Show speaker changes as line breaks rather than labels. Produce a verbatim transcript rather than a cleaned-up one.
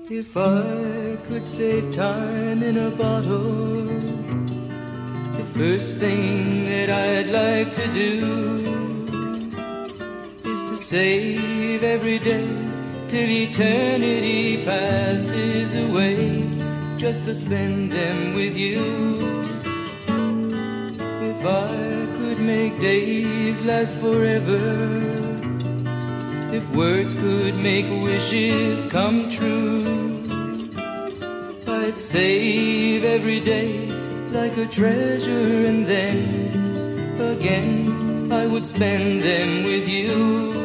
If I could save time in a bottle, the first thing that I'd like to do is to save every day till eternity passes away, just to spend them with you. If I could make days last forever, if words could make wishes come true, I'd save every day like a treasure, and then again I would spend them with you.